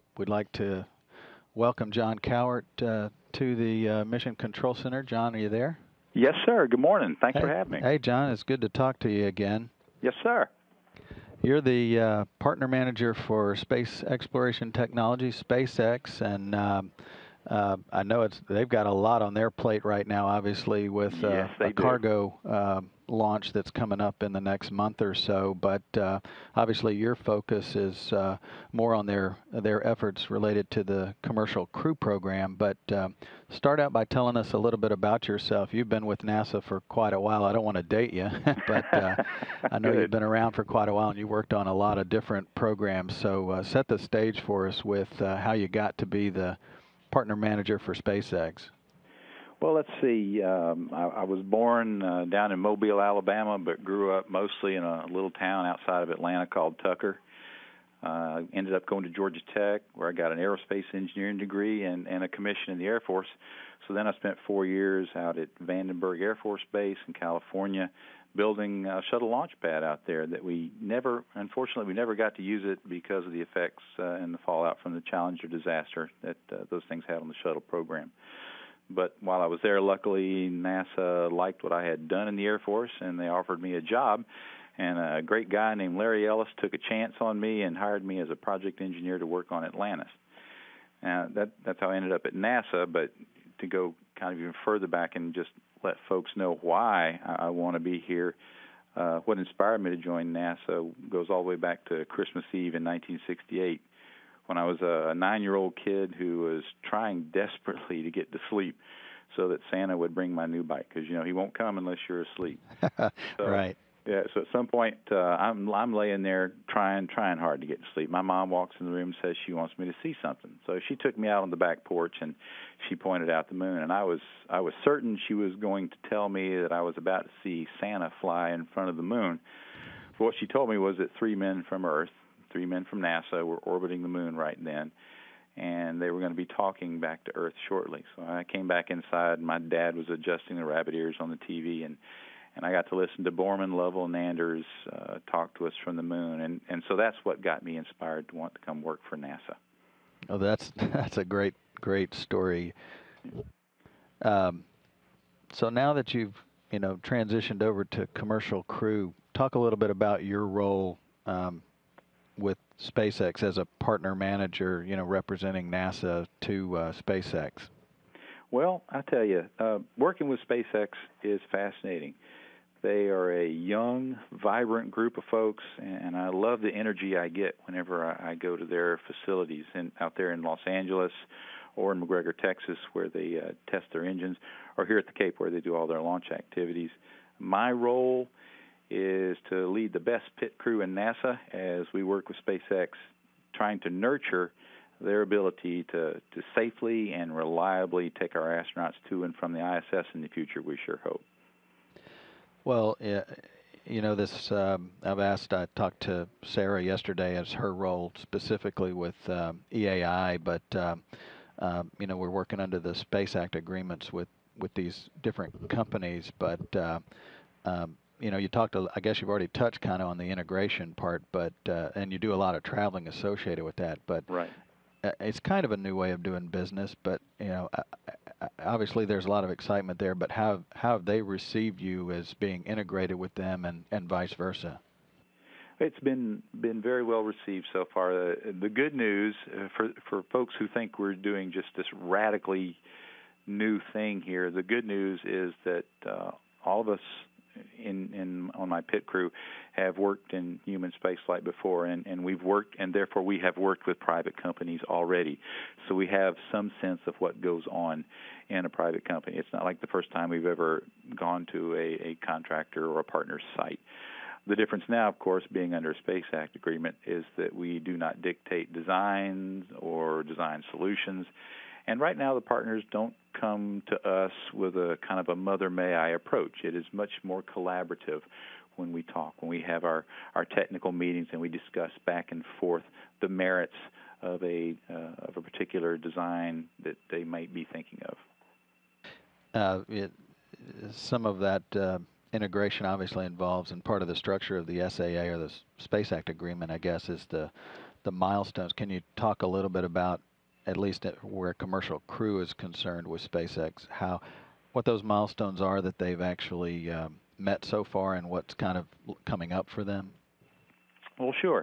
We'd like to welcome John Cowart to the Mission Control Center. John, are you there? Yes, sir. Good morning. Thanks for Hey, having me. hey, John. It's good to talk to you again. Yes, sir. You're the partner manager for space exploration technology, SpaceX, and I know they've got a lot on their plate right now, obviously, with Yes, a they do. cargo launch that's coming up in the next month or so. But obviously, your focus is more on their efforts related to the commercial crew program. But start out by telling us a little bit about yourself. You've been with NASA for quite a while. I don't want to date you, but I know you've been around for quite a while, and you worked on a lot of different programs. So set the stage for us with how you got to be the partner manager for SpaceX. Well, let's see. I was born down in Mobile, Alabama, but grew up mostly in a little town outside of Atlanta called Tucker. Ended up going to Georgia Tech, where I got an aerospace engineering degree and a commission in the Air Force. So then I spent 4 years out at Vandenberg Air Force Base in California, building a shuttle launch pad out there that unfortunately, we never got to use it because of the effects and the fallout from the Challenger disaster that those things had on the shuttle program. But while I was there, luckily, NASA liked what I had done in the Air Force, and they offered me a job. And a great guy named Larry Ellis took a chance on me and hired me as a project engineer to work on Atlantis. That's how I ended up at NASA. But to go kind of even further back and just let folks know why I want to be here, what inspired me to join NASA goes all the way back to Christmas Eve in 1968, when I was a 9-year-old kid who was trying desperately to get to sleep so that Santa would bring my new bike, because he won't come unless you're asleep. Right. Yeah, so at some point I'm laying there trying hard to get to sleep. My mom walks in the room and says she wants me to see something. So she took me out on the back porch and she pointed out the moon, and I was certain she was going to tell me that I was about to see Santa fly in front of the moon. But what she told me was that 3 men from Earth, 3 men from NASA, were orbiting the moon right then, and they were going to be talking back to Earth shortly. So I came back inside, and my dad was adjusting the rabbit ears on the TV, and I got to listen to Borman, Lovell, and Anders talk to us from the moon. And so that's what got me inspired to want to come work for NASA. Oh, that's a great story. So now that you've transitioned over to commercial crew, talk a little bit about your role with SpaceX as a partner manager, representing NASA to SpaceX. Well, I tell you, working with SpaceX is fascinating. They are a young, vibrant group of folks, and I love the energy I get whenever I go to their facilities out there in Los Angeles or in McGregor, Texas, where they test their engines, or here at the Cape where they do all their launch activities. My role is to lead the best pit crew in NASA as we work with SpaceX, trying to nurture their ability to safely and reliably take our astronauts to and from the ISS in the future, we sure hope. Well, this I talked to Sarah yesterday as her role specifically with EAI, but we're working under the Space Act agreements with these different companies. But you talked. I guess you've already touched kind of on the integration part, but and you do a lot of traveling associated with that. But right. It's kind of a new way of doing business, but obviously there's a lot of excitement there. But how have they received you as being integrated with them, and vice versa? It's been very well received so far. The good news for folks who think we're doing just this radically new thing here, the good news is that all of us on my pit crew have worked in human spaceflight before, and we've worked, and therefore we have worked with private companies already. So we have some sense of what goes on in a private company. It's not like the first time we've ever gone to a contractor or a partner's site. The difference now, of course, being under a Space Act agreement, is that we do not dictate designs or design solutions. And right now the partners don't come to us with a kind of a mother may I approach. It is much more collaborative when we talk, when we have our technical meetings and we discuss back and forth the merits of a particular design that they might be thinking of. Some of that integration obviously involves, and part of the structure of the SAA or the Space Act agreement, I guess, is the the milestones. Can you talk a little bit about, at least where Commercial Crew is concerned with SpaceX, what those milestones are that they've actually met so far, and what's kind of coming up for them? Well, sure.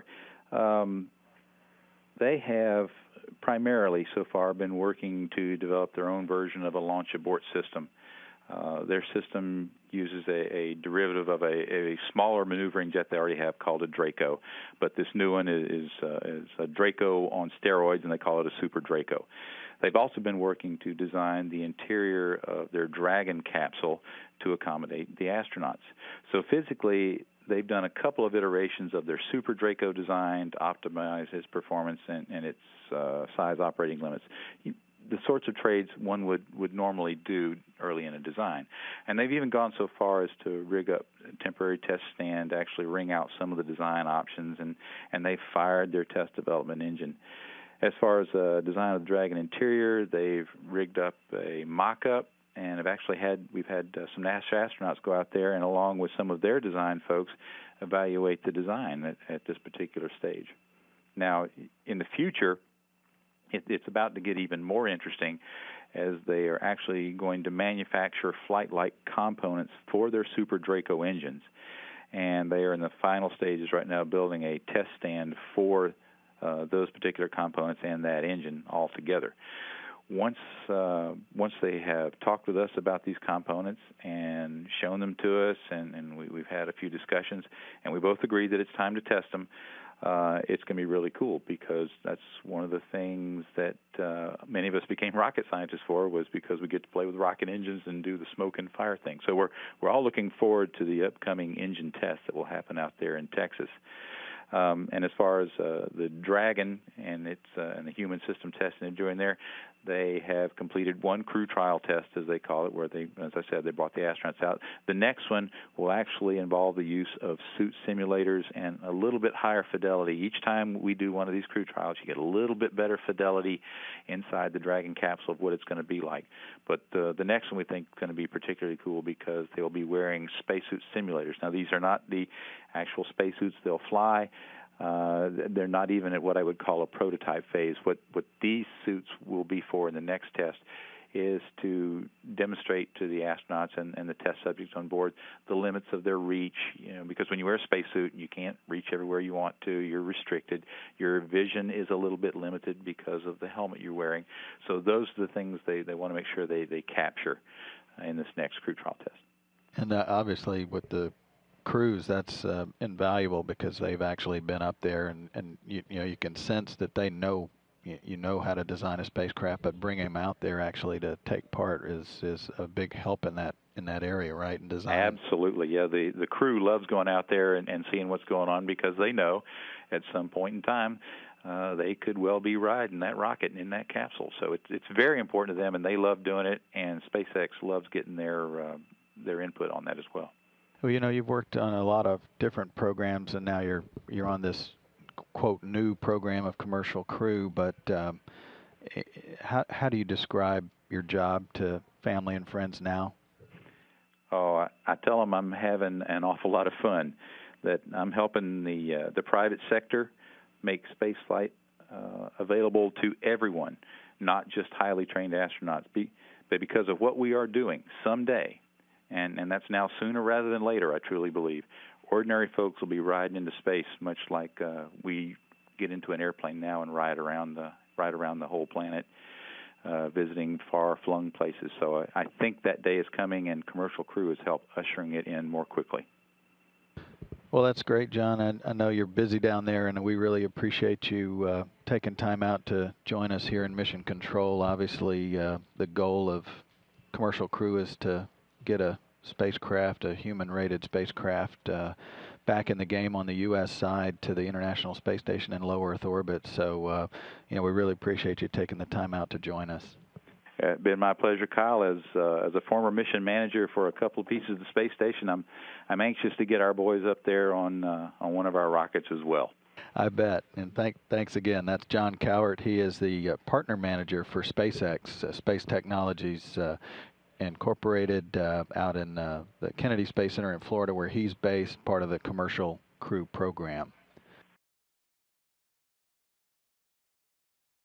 They have primarily so far been working to develop their own version of a launch abort system. Their system uses a derivative of a smaller maneuvering jet they already have called a Draco, but this new one is a Draco on steroids, and they call it a Super Draco. They've also been working to design the interior of their Dragon capsule to accommodate the astronauts. So physically, they've done a couple of iterations of their Super Draco design to optimize its performance and its size operating limits. The sorts of trades one would normally do early in a design. And they've even gone so far as to rig up a temporary test stand to actually ring out some of the design options, and they've fired their test development engine. As far as design of the Dragon interior, they've rigged up a mock-up, and we've had some NASA astronauts go out there and, along with some of their design folks, evaluate the design at this particular stage. Now, in the future, it's about to get even more interesting, as they are actually going to manufacture flight-like components for their Super Draco engines, and they are in the final stages right now building a test stand for those particular components and that engine all together. Once they have talked with us about these components and shown them to us, and we've had a few discussions, and we both agreed that it's time to test them, it's going to be really cool, because that's one of the things that many of us became rocket scientists for, was because we get to play with rocket engines and do the smoke and fire thing. So we're all looking forward to the upcoming engine tests that will happen out there in Texas. And as far as the Dragon and the human system testing they're doing there, they have completed one crew trial test, as they call it, where they, as I said, they brought the astronauts out. The next one will actually involve the use of suit simulators and a little bit higher fidelity. Each time we do one of these crew trials, you get a little bit better fidelity inside the Dragon capsule of what it's going to be like. But the next one we think is going to be particularly cool, because they'll be wearing spacesuit simulators. Now, these are not the actual spacesuits they'll fly. They're not even at what I would call a prototype phase. What these suits will be for in the next test is to demonstrate to the astronauts and the test subjects on board the limits of their reach. Because when you wear a spacesuit, you can't reach everywhere you want to. You're restricted. Your vision is a little bit limited because of the helmet you're wearing. So those are the things they want to make sure they capture in this next crew trial test. And obviously, with the crews, that's invaluable, because they've actually been up there, and you can sense that they know how to design a spacecraft, but bringing them out there actually to take part is a big help in that area, right? In design. Absolutely, yeah. The crew loves going out there and seeing what's going on, because they know at some point in time they could well be riding that rocket in that capsule. So it's very important to them, and they love doing it, and SpaceX loves getting their input on that as well. Well, you've worked on a lot of different programs, and now you're on this quote new program of Commercial Crew. But how do you describe your job to family and friends now? Oh, I tell them I'm having an awful lot of fun. That I'm helping the private sector make spaceflight available to everyone, not just highly trained astronauts. But because of what we are doing, someday, and that's now sooner rather than later, I truly believe, ordinary folks will be riding into space, much like we get into an airplane now and ride around the whole planet, visiting far-flung places. So I think that day is coming, and Commercial Crew has helped ushering it in more quickly. Well, that's great, John. I know you're busy down there, and we really appreciate you taking time out to join us here in Mission Control. Obviously, the goal of Commercial Crew is to get a human-rated spacecraft, back in the game on the U.S. side to the International Space Station in low Earth orbit. So, we really appreciate you taking the time out to join us. It's been my pleasure, Kyle. As a former mission manager for a couple of pieces of the space station, I'm anxious to get our boys up there on one of our rockets as well. I bet. And thanks again. That's John Cowart. He is the partner manager for SpaceX, Space Technologies Incorporated, out in the Kennedy Space Center in Florida, where he's based, part of the Commercial Crew program.